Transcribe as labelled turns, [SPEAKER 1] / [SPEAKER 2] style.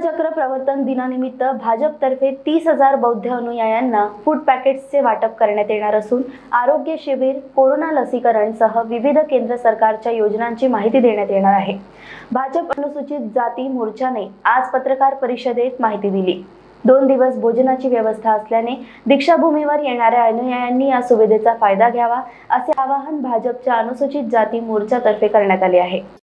[SPEAKER 1] तीर्थचक्र प्रवर्तन दिनानिमित्त भाजपतर्फे 30,000 बौद्ध अनुयायांना फूड पॅकेट्सचे वाटप करण्यात येणार असून आरोग्य शिबिर, कोरोना लसीकरण सह विविध केंद्र सरकारच्या योजनांची माहिती देण्यात येणार आहे। भाजप अनुसूचित जाती मोर्चाने आज पत्रकार परिषदेत माहिती दिली। 2 दिवस भोजनाची व्यवस्था असल्याने दीक्षाभूमीवर येणाऱ्या अनुयायांनी या सुविधेचा फायदा घ्यावा असे आवाहन भाजपच्या अनुसूचित जाती मोर्चातर्फे करण्यात आले आहे।